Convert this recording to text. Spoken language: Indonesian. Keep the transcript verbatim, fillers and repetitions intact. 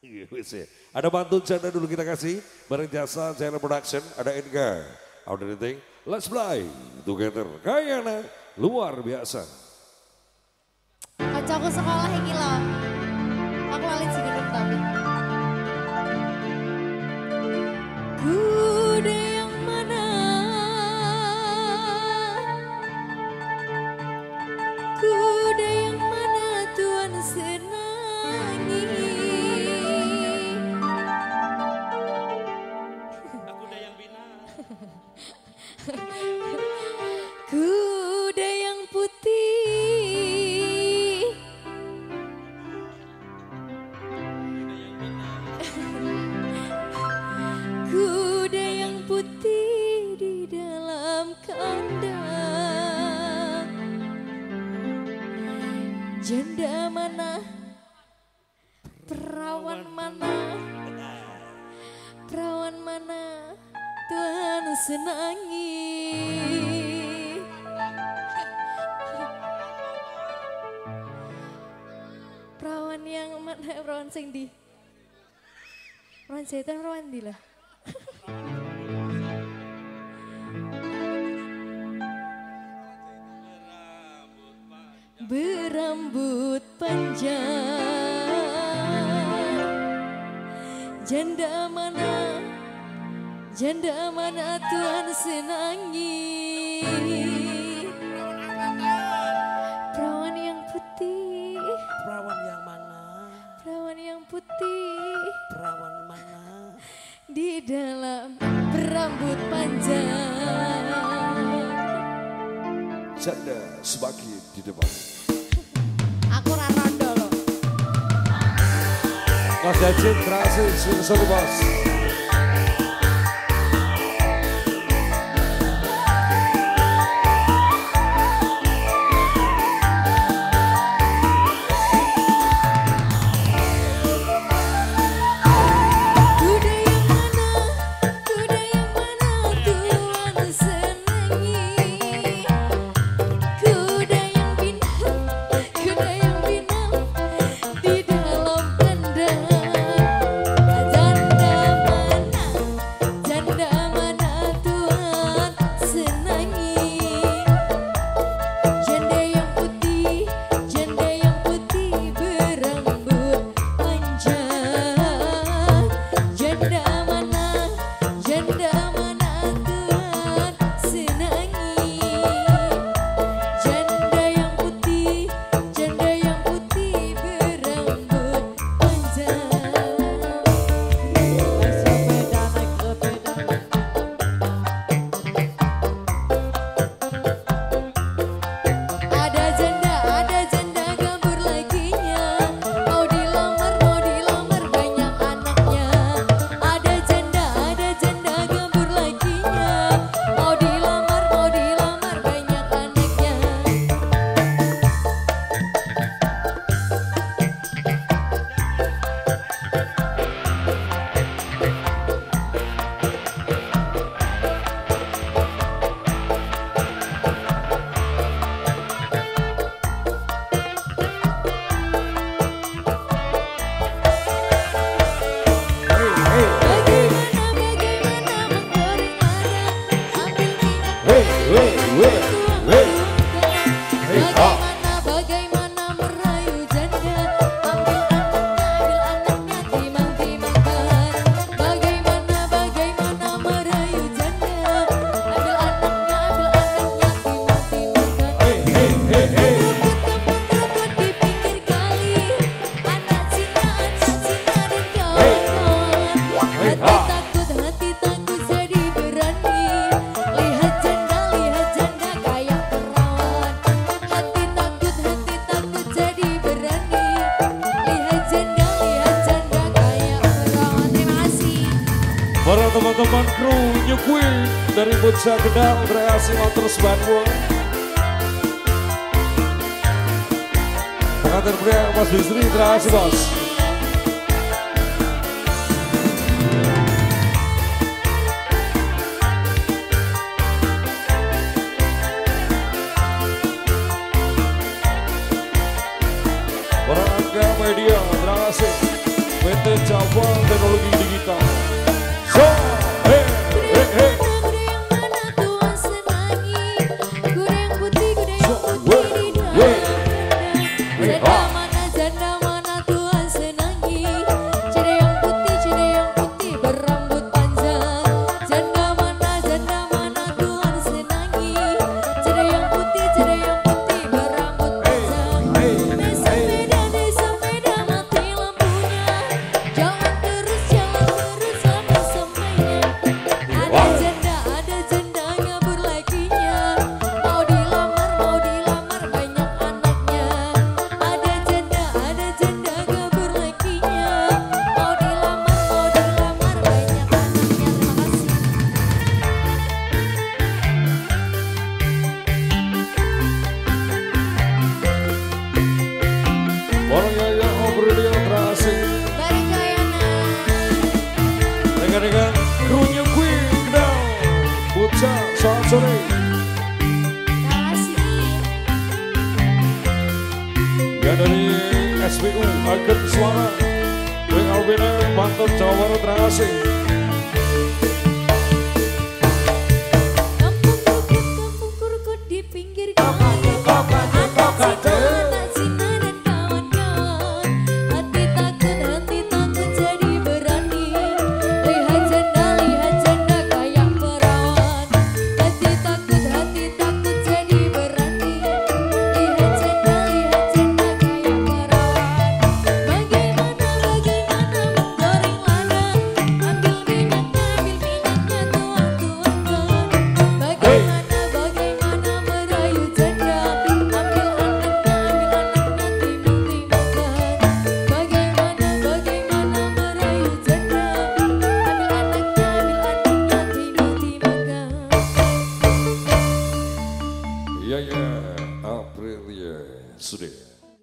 Iya, wis ya. Ada pantun janda dulu kita kasih. Bareng jasa channel production. Ada Edgar. Out anything. Let's fly together. Kayaknya luar biasa. Kocokku sekolah ini loh. Aku lali sih gedung tapi. Kuda yang mana? Kuda yang mana Tuhan senangi? Kuda yang bina. Kuda yang putih. Kuda yang putih di dalam kandang. Janda mana? Perawan mana? Perawan mana? Tuhan senangi. Perawan yang mana? Perawan sing di? Perawan setan perawan di lah. Berambut panjang. Janda mana? Janda mana Tuhan senangi? Perawan yang putih. Perawan yang mana? Perawan yang putih. Perawan mana? Di dalam berambut panjang. Janda semakin di depan. Aku rarondo loh. Mas Jajin terhasil sudah bos. Para teman-teman kru Nyukwi dari Bocah Gedang, Kreasi Motors Bandung. Pengantin pria Mas Bisri, terima kasih bos. Para Angga Media, terima kasih. P T oleh cabang teknologi digital. So, hey, hey, hey. Kuda yang mana Tuhan senangi? Kuda yang putih, kuda yang putih di dalam. Janda mana, janda mana Tuhan senangi? Janda yang putih, janda yang putih berambut panjang. Janda mana, janda mana Tuhan senangi? Janda yang putih, janda yang putih berambut panjang. Desa sepeda, desa sepeda mati lampunya. Jalan terus, jalan terus sampai semuanya. Ada janda, ada janda ngabur lakinya. Mau dilamar, mau dilamar banyak anaknya. Ada janda, ada janda ngabur lakinya. Mau dilamar, mau dilamar banyak anaknya. Terima kasih. Orang yang Aprilia berhasil Barikayana. dengan-dengan krunya Queen Kedal. Bocah selamat sore. Terima kasih. Ya dari S B U Agen Suara Wing Albina Banten Jawa Barat terima kasih. Kampung kurkut, kampung kurkut di pinggir kali. Anak Cina, anak Cina dan kawan-kawan. Hati takut, hati takut jadi berani. Lihat janda, lihat janda kayak perawan. Hati takut, hati takut jadi berani. Lihat janda, lihat janda kayak perawan. Bagaimana, bagaimana menggoreng lada. Ambil minyaknya, ambil minyaknya, tuang-tuangkan. Bagaimana, bagaimana merayu janda. Ambil anaknya, ambil anaknya, timung-timungkan. Bagaimana, bagaimana merayu janda. Ambil anaknya, ambil anaknya, timung-timungkan. Iya ya Aprilia sudah.